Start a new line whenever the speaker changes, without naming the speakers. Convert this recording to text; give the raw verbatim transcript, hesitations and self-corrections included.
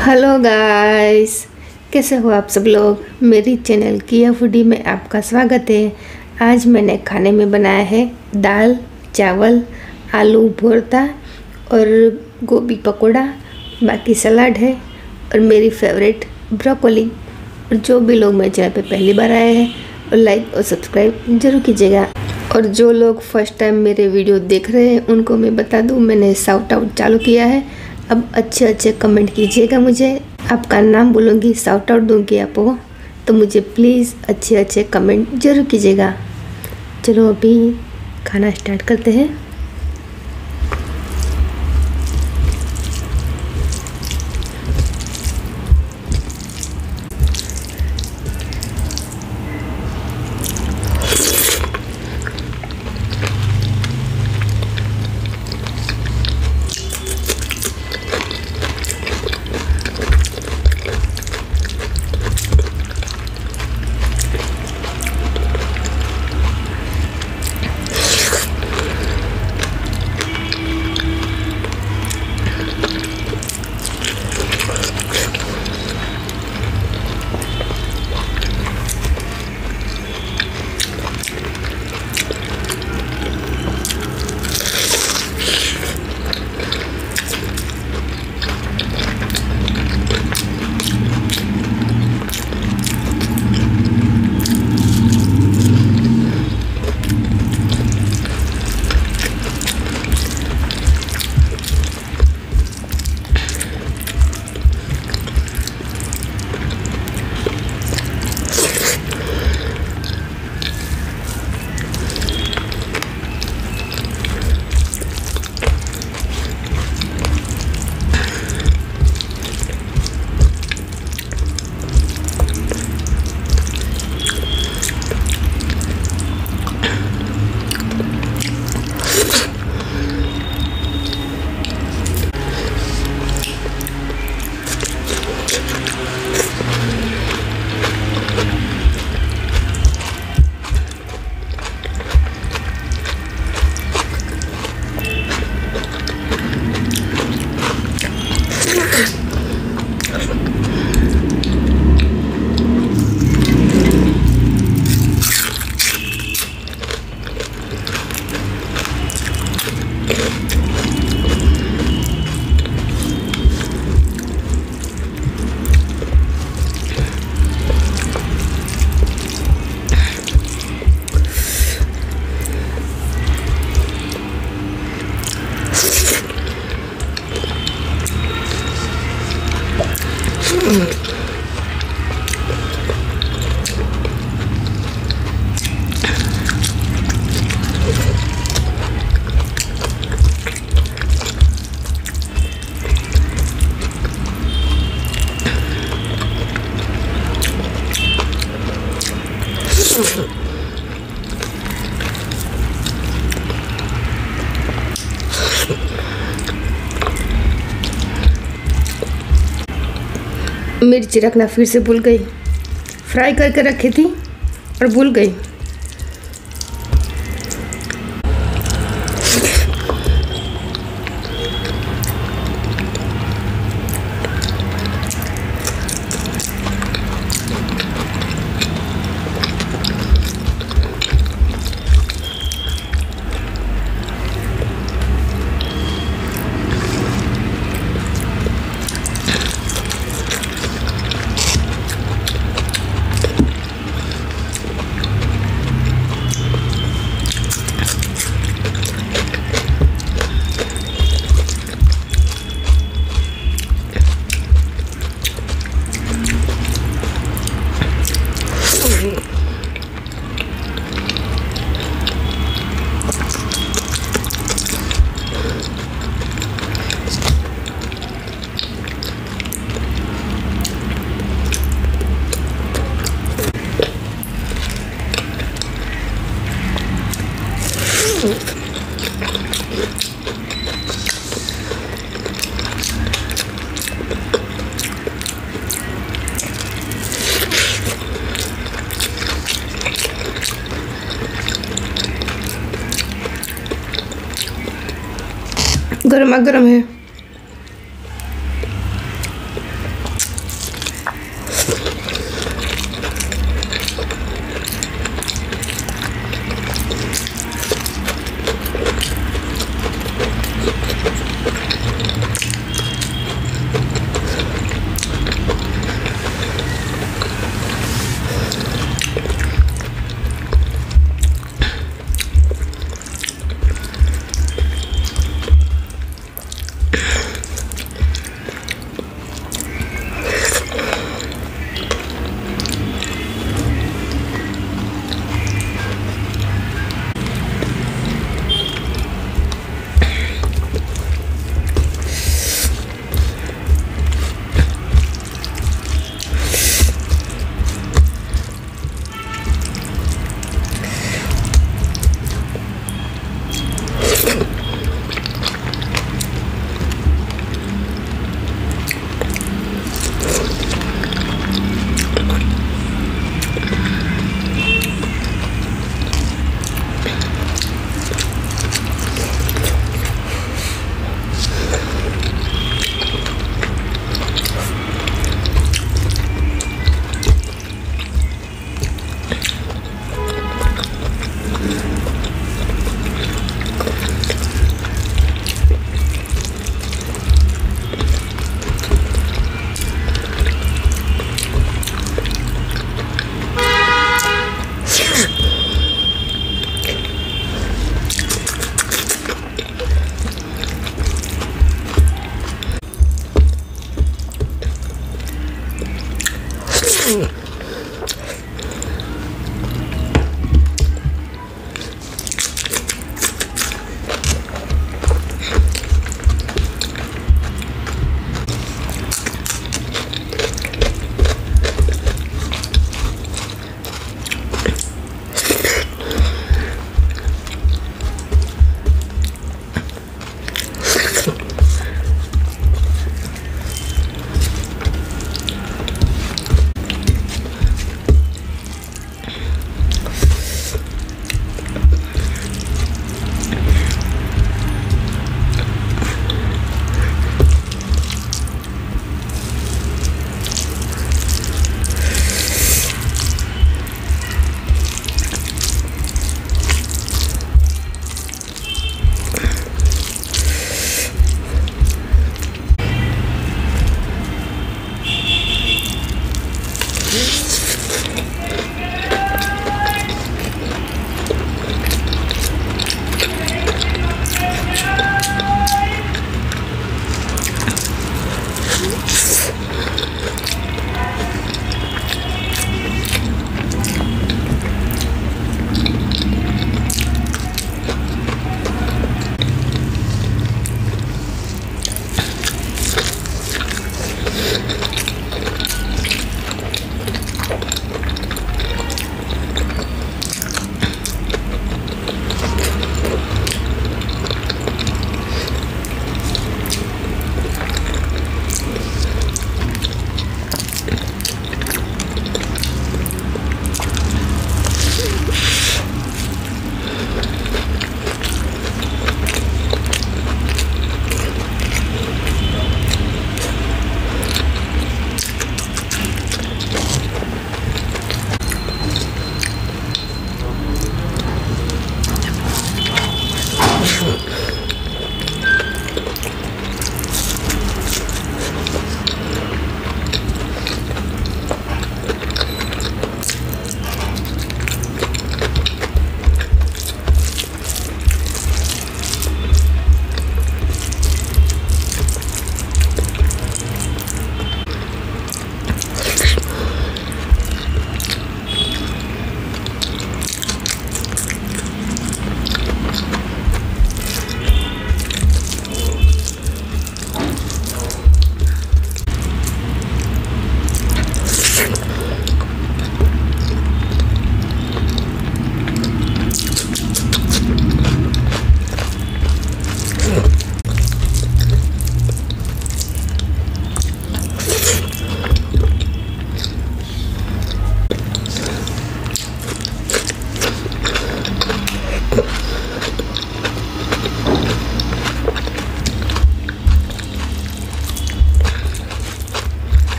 Hello guys, कैसे हो आप सब लोग। मेरी चैनल किया फूडी में आपका स्वागत है। आज मैंने खाने में बनाया है दाल चावल आलू भरता और गोभी पकोड़ा, बाकी सलाद है और मेरी फेवरेट ब्रोकोली। और जो भी लोग मेरे चैनल पे पहली बार आए हैं और लाइक और सब्सक्राइब जरूर कीजिएगा। और जो लोग फर्स्ट टाइम मेरे वीडियो देख रहे हैं उनको मैं बता दूं, मैंने शाउट आउट चालू किया है। अब अच्छे अच्छे कमेंट कीजिएगा, मुझे आपका नाम बोलूँगी, शाउट आउट दूँगी आपको, तो मुझे प्लीज़ अच्छे अच्छे कमेंट जरूर कीजिएगा। चलो अभी खाना स्टार्ट करते हैं। मिर्च रखना फिर से भूल गई, फ्राई करके रखी थी और भूल गई। गर्मा गर्म है।